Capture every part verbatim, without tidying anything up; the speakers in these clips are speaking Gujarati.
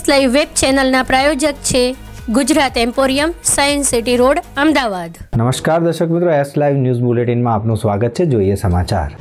લાઈવ વેબ ચેનલના પ્રાયોજક છે Gujarat emporium, science city road, Ahmedabad. નમસ્કાર દર્શક મિત્રો, એસ લાઈવ ન્યૂઝ બુલેટિનમાં આપનું સ્વાગત છે. જોઈએ સમાચાર.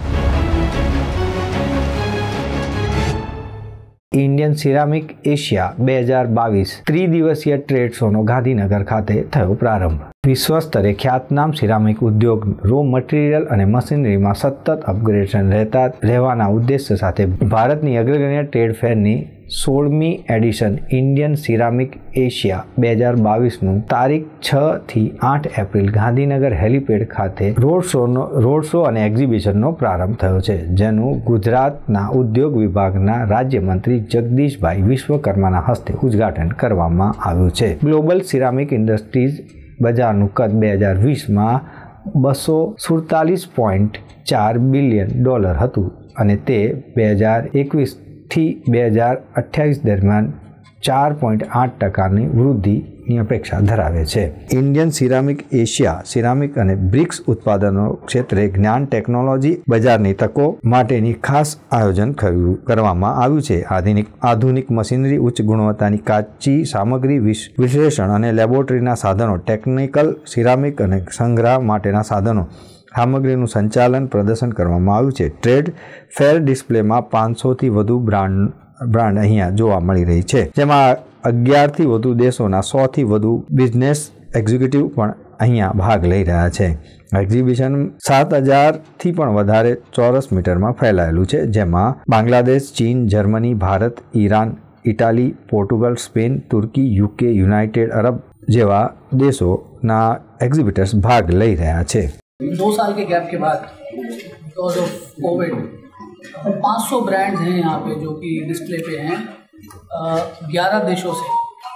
ઇન્ડિયન સિરામિક એશિયા બે હજાર બાવીસ ત્રિદિવસીય ટ્રેડ શોનો ગાંધીનગર ખાતે થયો પ્રારંભ. વિશ્વ સ્તરે ખ્યાતનામ સિરામિક ઉદ્યોગ રો મટીરિયલ અને મશીનરીમાં સતત અપગ્રેડેશન રહેતા રહેવાના ઉદ્દેશ્ય સાથે ભારતની અગ્રગણ્ય ટ્રેડ ફેરની સોળમી એડિશન ઇન્ડિયન સિરામિક એશિયા બે હજાર બાવીસનું તારીખ છ થી આઠ એપ્રિલ ગાંધીનગર હેલિપેડ ખાતે રોડ શોનો રોડ શો અને એક્ઝિબિશનનો પ્રારંભ થયો છે, જેનું ગુજરાતના ઉદ્યોગ વિભાગના રાજ્યમંત્રી જગદીશભાઈ વિશ્વકર્માના હસ્તે ઉદ્ઘાટન કરવામાં આવ્યું છે. ગ્લોબલ સિરામિક ઇન્ડસ્ટ્રીઝ બજારનું કદ બે હજાર વીસમાં બસો સુડતાલીસ પોઈન્ટ ચાર બિલિયન ડોલર હતું અને તે બે હજાર એકવીસ થી બે હજાર અઠ્યાવીસ દરમિયાન ચાર પોઈન્ટ આઠ ટકાની વૃદ્ધિની અપેક્ષા ધરાવે છે. ઇન્ડિયન સિરામિક એશિયા સિરામિક અને બ્રિક્સ ઉત્પાદનો ક્ષેત્રે જ્ઞાન ટેકનોલોજી બજારની તકો માટેની ખાસ આયોજન કરવામાં આવ્યું છે. આધુનિક આધુનિક મશીનરી, ઉચ્ચ ગુણવત્તાની કાચી સામગ્રી, વિશ્લેષણ અને લેબોરેટરીના સાધનો, ટેકનિકલ સિરામિક અને સંગ્રહ માટેના સાધનો સામગ્રીનું સંચાલન પ્રદર્શન કરવામાં આવ્યું છે. ટ્રેડ ફેર ડિસ્પ્લેમાં પાંચસોથી વધુ બ્રાન્ડ બ્રાન્ડ અહીંયા જોવા મળી રહી છે, જેમાં અગિયારથી વધુ દેશોના સોથી વધુ બિઝનેસ એક્ઝિક્યુટિવ પણ અહીંયા ભાગ લઈ રહ્યા છે. એક્ઝિબિશન સાત હજારથી પણ વધારે ચોરસ મીટરમાં ફેલાયેલું છે, જેમાં બાંગ્લાદેશ, ચીન, Germany, Bharat, Iran, Italy, Portugal, Spain, Turkey, UK, United Arab જેવા દેશોના એક્ઝિબિટર્સ ભાગ લઈ રહ્યા છે. दो साल के गैप के बाद बिकॉज ऑफ कोविड पाँच सौ ब्रांड्स हैं यहाँ पे जो कि डिस्प्ले पे हैं ग्यारह देशों से,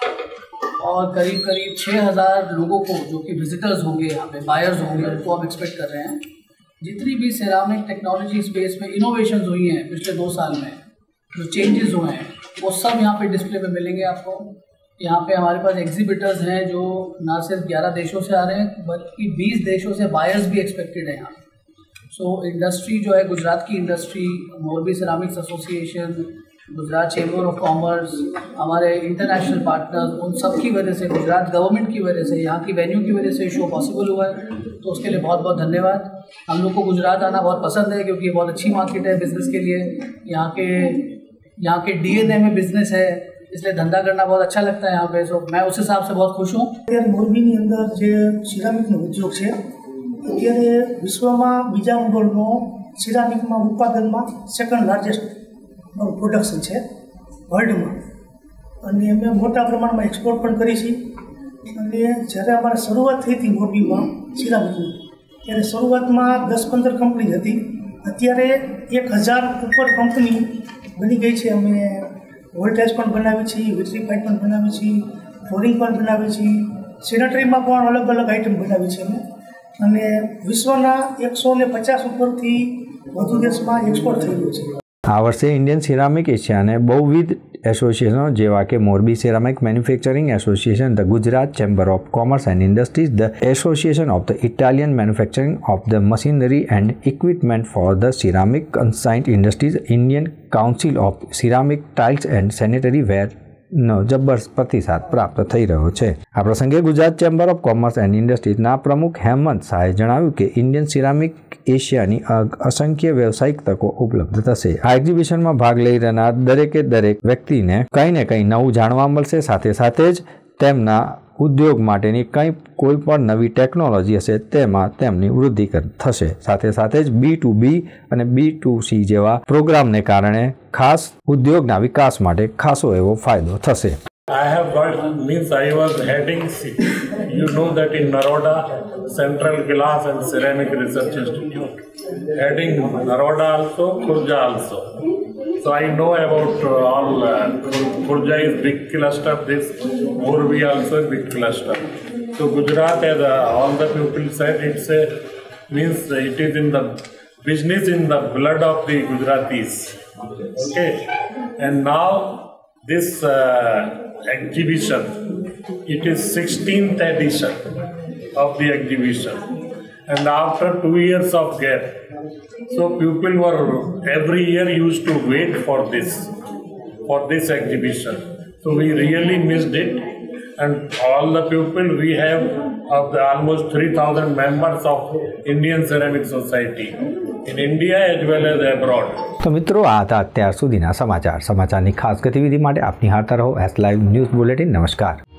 और करीब करीब छः हज़ार लोगों को जो कि विजिटर्स होंगे यहाँ पे, बायर्स होंगे, उनको हम एक्सपेक्ट कर रहे हैं. जितनी भी सिरामिक टेक्नोलॉजी स्पेस में इनोवेशंस हुई हैं पिछले दो साल में, जो चेंजेस हुए हैं, वो सब यहाँ पे डिस्प्ले पे मिलेंगे आपको. यहाँ पे हमारे पास एग्जिबिटर्स हैं जो ना सिर्फ ग्यारह देशों से आ रहे हैं बल्कि बीस देशों से बायर्स भी एक्सपेक्टेड हैं यहाँ. सो इंडस्ट्री जो है, गुजरात की industry, Morbi ceramics association, Gujarat chamber of commerce, हमारे इंटरनेशनल पार्टनर्स, उन सब की वजह से, गुजरात गवर्नमेंट की वजह से, यहाँ की वेन्यू की वजह से शो पॉसिबल हुआ है. तो उसके लिए बहुत बहुत धन्यवाद. हम लोग को गुजरात आना बहुत पसंद है क्योंकि ये बहुत अच्छी मार्केट है बिज़नेस के लिए. यहाँ के यहाँ के डी एन ए में बिज़नेस है, इसलिए धंधा करना बहुत अच्छा लगता है यहाँ पे. सो मैं उस हिसाब से बहुत खुश हूँ. અત્યારે મોરબીની અંદર જે સિરામિકનો ઉદ્યોગ છે, અત્યારે વિશ્વમાં બીજા નંબરનો સિરામિકમાં ઉત્પાદનમાં સેકન્ડ લાર્જેસ્ટ પ્રોડક્શન છે વર્લ્ડમાં, અને અમે મોટા પ્રમાણમાં એક્સપોર્ટ પણ કરી છે. અને જ્યારે અમારે શરૂઆત થઈ હતી મોરબીમાં સિરામિકની, ત્યારે શરૂઆતમાં દસ પંદર કંપની હતી. અત્યારે એક હજાર ઉપર કંપની બની ગઈ છે. અમે વોલ્ટેજ પણ બનાવી છીએ, વિટરી પાઇપ પણ બનાવી છીએ, ફ્લોરિંગ પણ બનાવી છીએ, સેનેટરીમાં પણ અલગ અલગ આઇટમ બનાવી છે અમે. અને વિશ્વના એકસો ને પચાસ ઉપરથી વધુ દેશમાં એક્સપોર્ટ થઈ રહ્યું છે. આ વર્ષે ઇન્ડિયન સિરામિક એશિયાને બહુવિધ એસોસિએશનો જેવા કે Morbi ceramic manufacturing association, the Gujarat chamber of commerce and industries, the association of the Italian manufacturing of the machinery and equipment for the ceramic consigned industries, Indian council of ceramic tiles and sanitary ware નો જબરદસ્ત પ્રતિસાદ પ્રાપ્ત થઈ રહ્યો છે. આ પ્રસંગે Gujarat chamber of commerce and ઇન્ડસ્ટ્રીઝના પ્રમુખ હેમંત શાહે જણાવ્યું કે ઇન્ડિયન સિરામિક એશિયાની અસંખ્ય વ્યવસાયિક તકો ઉપલબ્ધ થશે. આ એક્ઝિબિશનમાં ભાગ લઈ રહેનાર દરેકે દરેક વ્યક્તિને કંઈ ને કંઈ નવું જાણવા મળશે. સાથે સાથે જ તેમના ઉદ્યોગ માટેની કંઈ કોઈ પણ નવી ટેકનોલોજી હશે તેમાં તેમની વૃદ્ધિ થશે. સાથે સાથે જ બી ટુ બી અને બી ટુ સી જેવા પ્રોગ્રામને કારણે ખાસ ઉદ્યોગના વિકાસ માટે ખાસો એવો ફાયદો થશે. I have got, means I was heading, you know that in Naroda, Central Glass and Ceramic Research Institute, heading Naroda also, Khurja also. So I know about uh, all, uh, Khurja is big cluster, this Morbi also is big cluster. So Gujarat, as uh, all the people said, it's a, means it is in the business in the blood of the Gujaratis. Okay, and now this uh, exhibition, it is sixteenth edition of the exhibition, and after two years of gap, so people were every year used to wait for this for this exhibition. So we really missed it, and all the people we have of the almost three thousand members of Indian Ceramic Society in India as well as abroad. તો મિત્રો આ હતા અત્યાર સુધીના સમાચાર. સમાચારની ખાસ ગતિવિધિ માટે આપ નિહાળતા રહો એસ લાઈવ ન્યૂઝ બુલેટિન. નમસ્કાર.